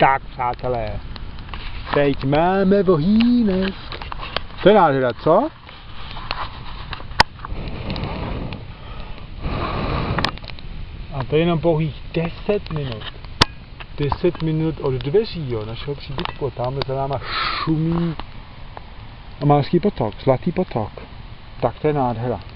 Tak, přátelé, teď máme vohýnek. To je nádhera, co? A to je jenom pouhých 10 minut. 10 minut od dveří, jo, našeho příbytku. Tamhle za náma šumí Amalský potok, Zlatý potok. Tak to je nádhera.